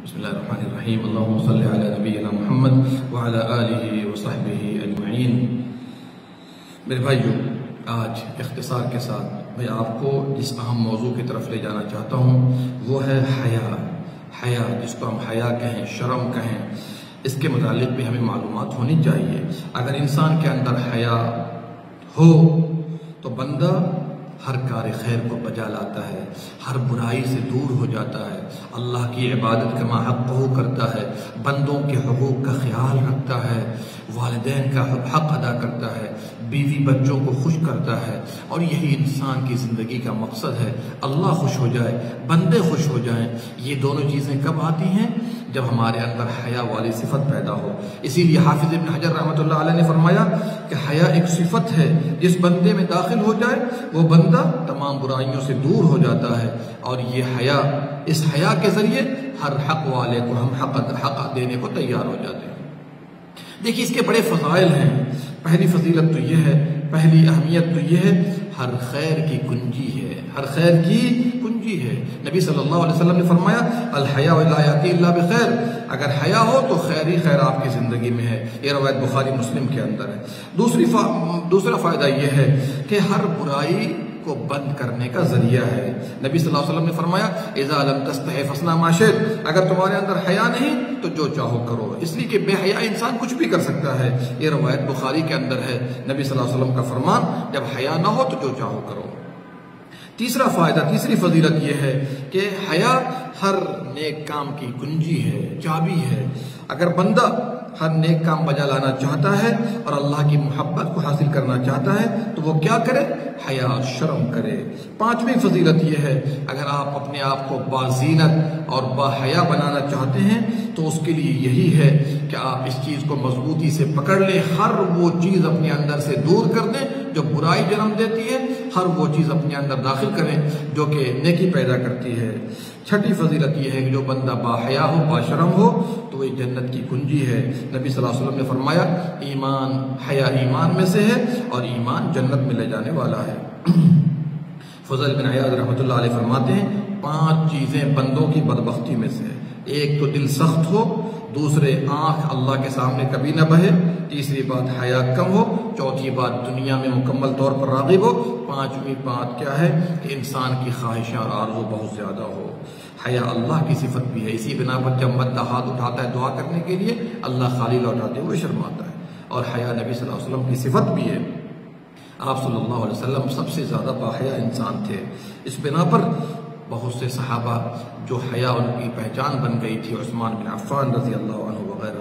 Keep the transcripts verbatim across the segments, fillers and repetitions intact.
بسم اللہ الرحمن الرحیم اللہم صلی علی نبینا محمد وعلی آلہ وصحبہ اجمعین۔ میرے بھائیو، آج اختصار کے ساتھ میں آپ کو جس اہم موضوع کی طرف لے جانا چاہتا ہوں وہ ہے حیا۔ حیا جس کو ہم حیا کہیں، شرم کہیں، اس کے متعلق بھی ہمیں معلومات ہونی چاہیے۔ اگر انسان کے اندر حیا ہو تو بندہ ہر کار خیر کو بجا لاتا ہے، ہر برائی سے دور ہو جاتا ہے، اللہ کی عبادت کما حقہ کرتا ہے، بندوں کے حقوق کا خیال رکھتا ہے، والدین کا حق ادا کرتا ہے، بیوی بچوں کو خوش کرتا ہے، اور یہی انسان کی زندگی کا مقصد ہے۔ اللہ خوش ہو جائے، بندے خوش ہو جائیں۔ یہ دونوں چیزیں کب آتی ہیں؟ جب ہمارے اندر حیا والی صفت پیدا ہو۔ اسی لیے حافظ ابن حجر رحمۃ اللہ علیہ نے فرمایا کہ حیا ایک صفت ہے، جس بندے میں داخل ہو جائے وہ بندہ تمام برائیوں سے دور ہو جاتا ہے، اور یہ حیا، اس حیا کے ذریعے ہر حق والے کو ہم حق حق دینے کو تیار ہو جاتے ہیں۔ دیکھیے اس کے بڑے فضائل ہیں۔ پہلی فضیلت تو یہ ہے، پہلی اہمیت تو یہ ہے، ہر خیر کی کنجی ہے، ہر خیر کی کنجی ہے۔ نبی صلی اللہ علیہ وسلم نے فرمایا الحیاء لا یأتی الا بخیر، اگر حیا ہو تو خیر ہی خیر آپ کی زندگی میں ہے۔ یہ روایت بخاری مسلم کے اندر ہے۔ دوسری فا... دوسرا فائدہ یہ ہے کہ ہر برائی کو بند کرنے کا ذریعہ ہے۔ نبی صلی اللہ علیہ وسلم نے فرمایا اذا لم تستحی فاصنع ما شئت، اگر تمہارے اندر حیا نہیں تو جو چاہو کرو، اس لیے کہ بے حیا انسان کچھ بھی کر سکتا ہے۔ یہ روایت بخاری کے اندر ہے، نبی صلی اللہ علیہ وسلم کا فرمان، جب حیا نہ ہو تو جو چاہو کرو۔ تیسرا فائدہ، تیسری فضیلت یہ ہے کہ حیا ہر نیک کام کی کنجی ہے، چابی ہے۔ اگر بندہ ہر نیک کام بجا لانا چاہتا ہے اور اللہ کی محبت کو حاصل کرنا چاہتا ہے تو وہ کیا کرے؟ حیا، شرم کرے۔ پانچویں فضیلت یہ ہے، اگر آپ اپنے آپ کو بازینت اور باحیا بنانا چاہتے ہیں تو اس کے لیے یہی ہے کہ آپ اس چیز کو مضبوطی سے پکڑ لیں، ہر وہ چیز اپنے اندر سے دور کر دیں جو برائی جنم دیتی ہے، ہر وہ چیز اپنے اندر داخل کریں جو کہ نیکی پیدا کرتی ہے۔ چھٹی فضیلت یہ ہے کہ جو بندہ باحیا ہو، باشرم ہو تو وہ جنت کی کنجی ہے۔ نبی صلی اللہ علیہ وسلم نے فرمایا ایمان، حیا ایمان میں سے ہے اور ایمان جنت میں لے جانے والا ہے۔ فضل بن عیاض رحمۃ اللہ علیہ فرماتے ہیں پانچ چیزیں بندوں کی بدبختی میں سے ہے۔ ایک تو دل سخت ہو، دوسرے آنکھ اللہ کے سامنے کبھی نہ بہے، تیسری بات حیا کم ہو، چوتھی بات دنیا میں مکمل طور پر راغب ہو، پانچویں بات کیا ہے کہ انسان کی خواہشیں اور آرزو بہت زیادہ ہو۔ حیا اللہ کی صفت بھی ہے، اسی بنا پر جب بندہ ہاتھ اٹھاتا ہے دعا کرنے کے لیے اللہ خالی لوٹاتے ہوئے شرماتا ہے، اور حیا نبی صلی اللہ علیہ وسلم کی صفت بھی ہے۔ آپ صلی اللہ علیہ وسلم سب سے زیادہ باحیا انسان تھے، اس بنا پر بہت سے صحابہ جو حیا ان کی پہچان بن گئی تھی، عثمان بن عفان رضی اللہ عنہ وغیرہ۔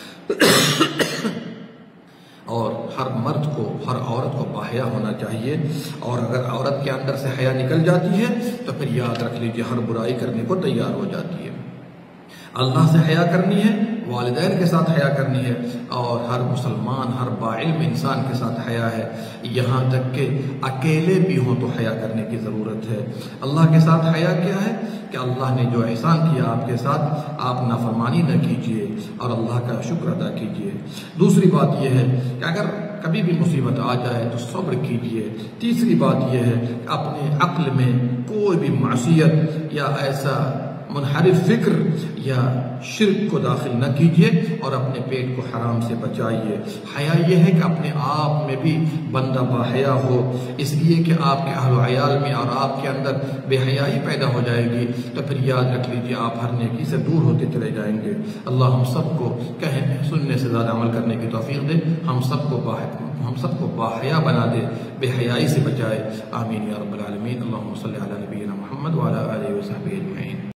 اور ہر مرد کو، ہر عورت کو باحیا ہونا چاہیے، اور اگر عورت کے اندر سے حیا نکل جاتی ہے تو پھر یاد رکھ لیجیے ہر برائی کرنے کو تیار ہو جاتی ہے۔ اللہ سے حیا کرنی ہے، والدین کے ساتھ حیا کرنی ہے، اور ہر مسلمان، ہر باعلم انسان کے ساتھ حیا ہے، یہاں تک کہ اکیلے بھی ہوں تو حیا کرنے کی ضرورت ہے۔ اللہ کے ساتھ حیا کیا ہے کہ اللہ نے جو احسان کیا آپ کے ساتھ، آپ نافرمانی نہ کیجیے اور اللہ کا شکر ادا کیجیے۔ دوسری بات یہ ہے کہ اگر کبھی بھی مصیبت آ جائے تو صبر کیجیے۔ تیسری بات یہ ہے کہ اپنے عقل میں کوئی بھی معصیت یا ایسا منحرف فکر یا شرک کو داخل نہ کیجیے، اور اپنے پیٹ کو حرام سے بچائیے۔ حیا یہ ہے کہ اپنے آپ میں بھی بندہ باحیا ہو، اس لیے کہ آپ کے اہل و عیال میں اور آپ کے اندر بے حیائی پیدا ہو جائے گی تو پھر یاد رکھ لیجیے آپ ہر نیکی سے دور ہوتے چلے جائیں گے۔ اللہ ہم سب کو کہنے سننے سے زیادہ عمل کرنے کی توفیق دے، ہم سب کو ہم سب کو باحیا بنا دے، بے حیائی سے بچائے۔ آمین یا رب العالمین۔ اللہم صلی علی نبینا محمد وعلی آلہ وصحبہ اجمعین۔